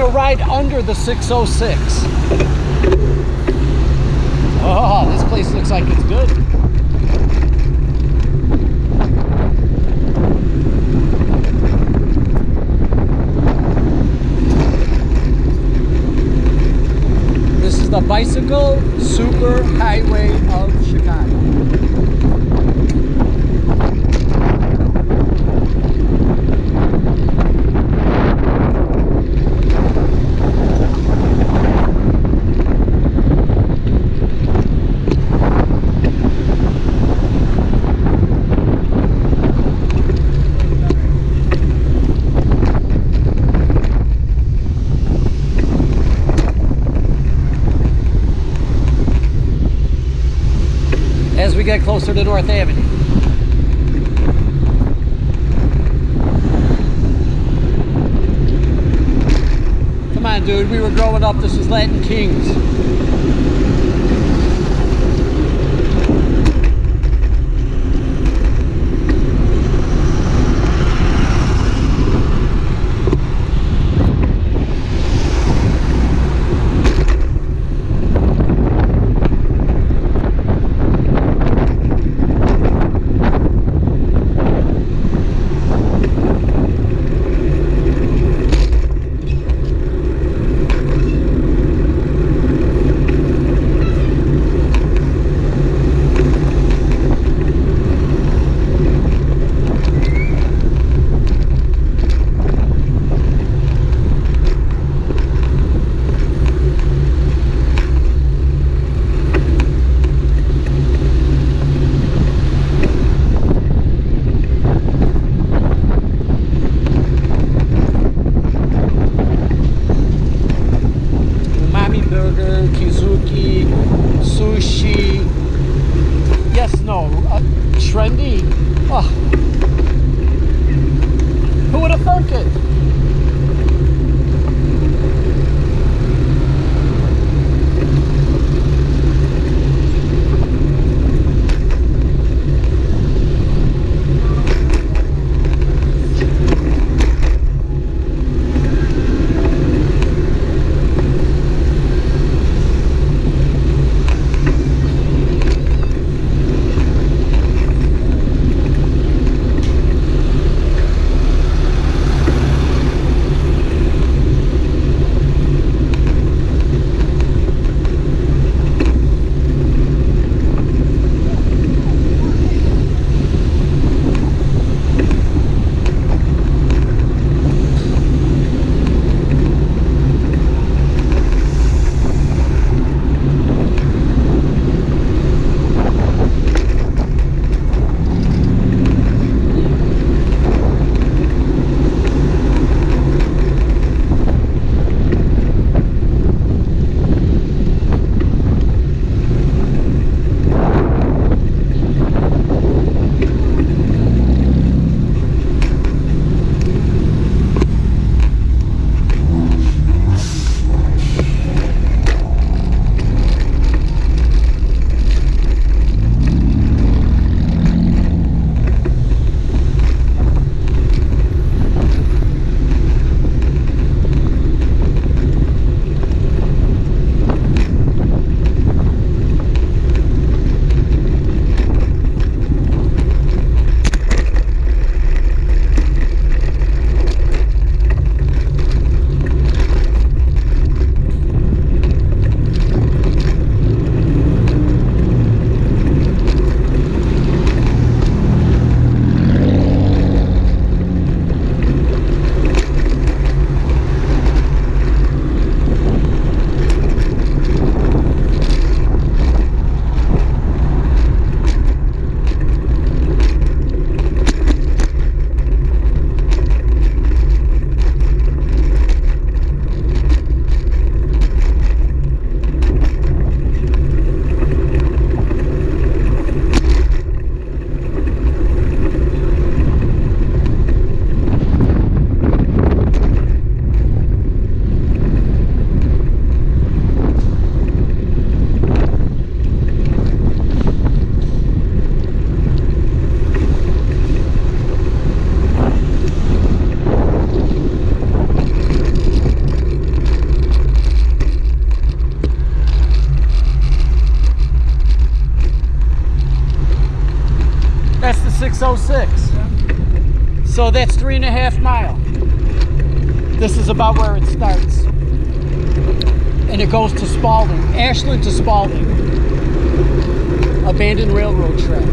gonna ride under the 606. Oh, this place looks like it's good. This is the Bicycle Super Highway of Chicago. As we get closer to North Avenue. Come on, dude, we were growing up, this was Latin Kings. Sushi, yes, no, trendy. Oh. Who would have thunk it? 606. So that's 3.5 miles. This is about where it starts. And it goes to Spalding, Ashland to Spalding. Abandoned railroad track.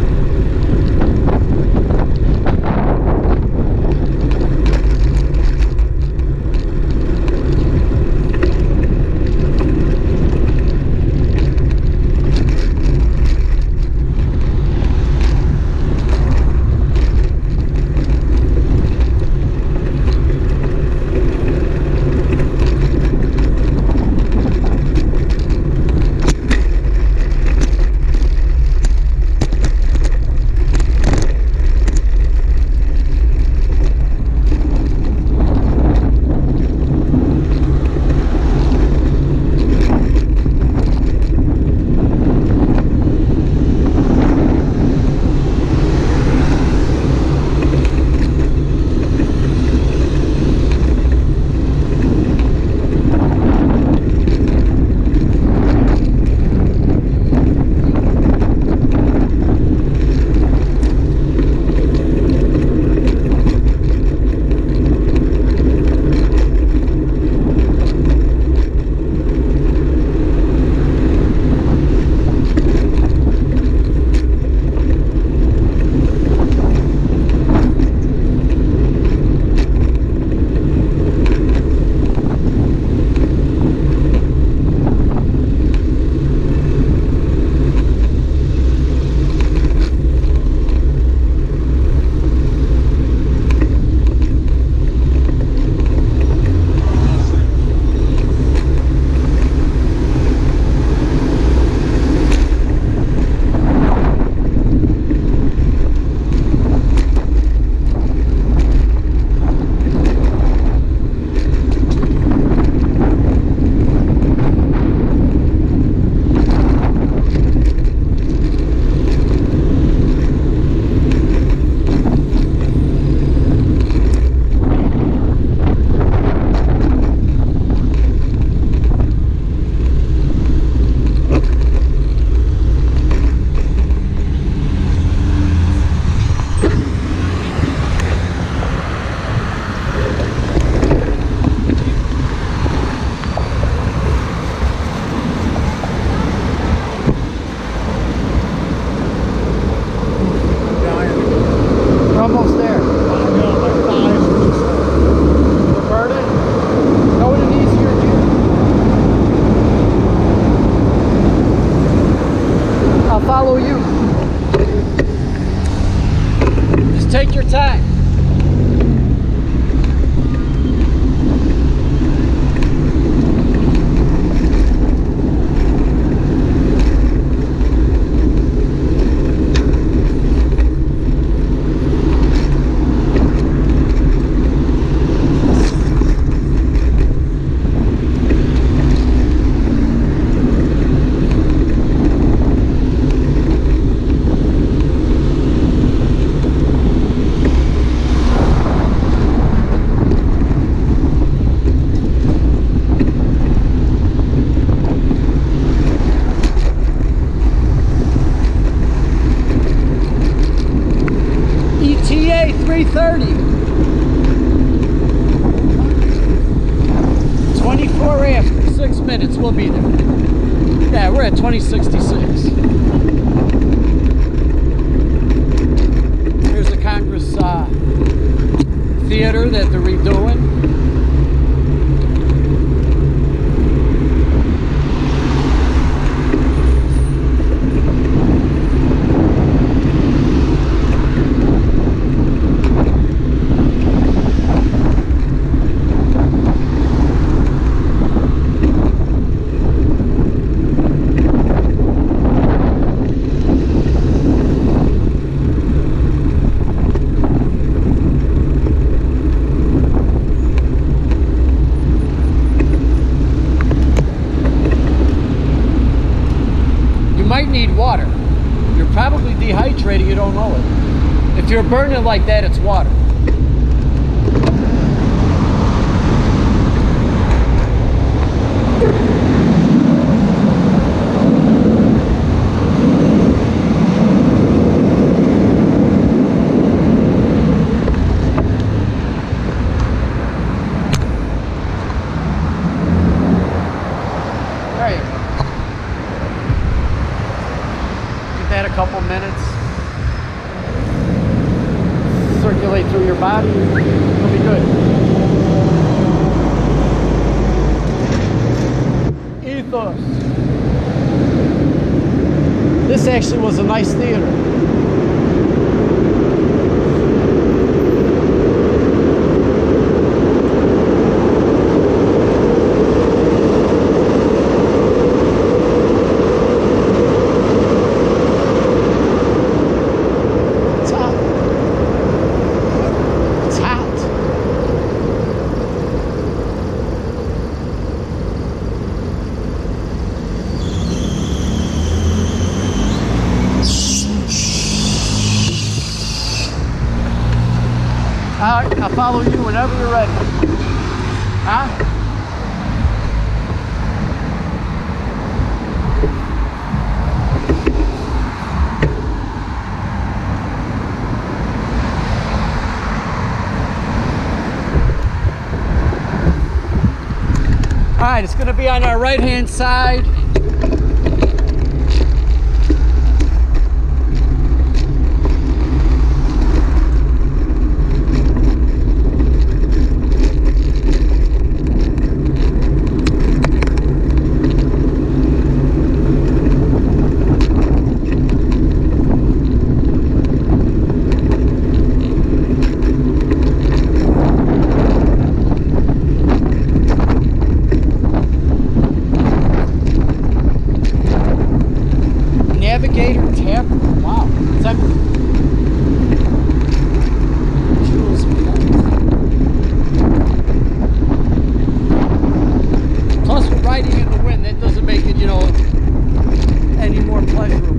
Take your time. ETA 330. 24 after, 6 minutes, we'll be there. Yeah, we're at 2066. Here's the Congress Theater that they're redoing. Might need water. You're probably dehydrated, you don't know it. If you're burning like that, it's water. circulate through your body. It'll be good. Ethos. This actually was a nice theater. I'll follow you whenever you're ready. Huh? All right, it's going to be on our right-hand side. Navigator tab. Wow. Is that plus riding in the wind, that doesn't make it, you know, any more pleasurable.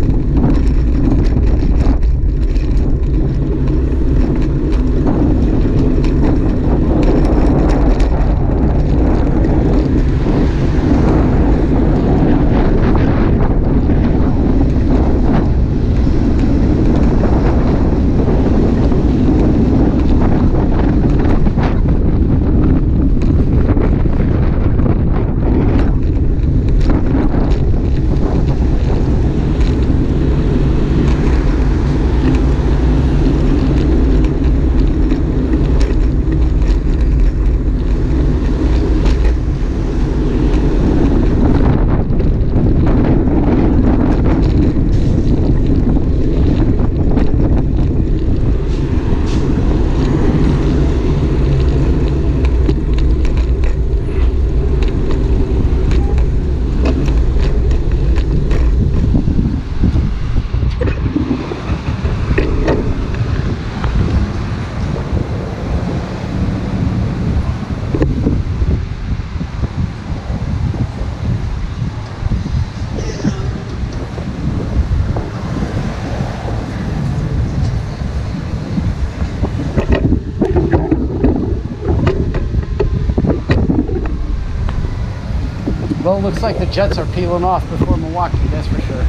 Well, it looks like the Jets are peeling off before Milwaukee, that's for sure.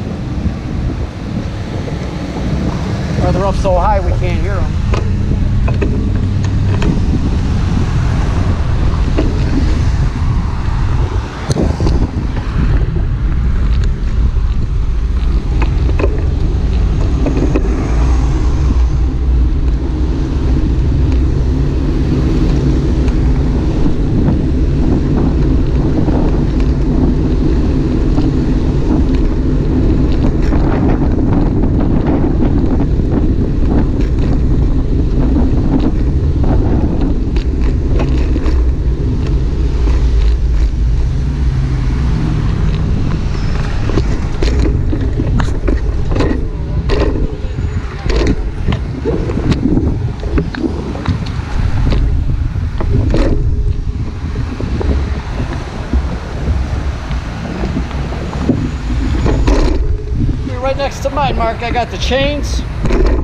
Or they're up so high we can't hear them. Right next to mine, Mark, I got the chains.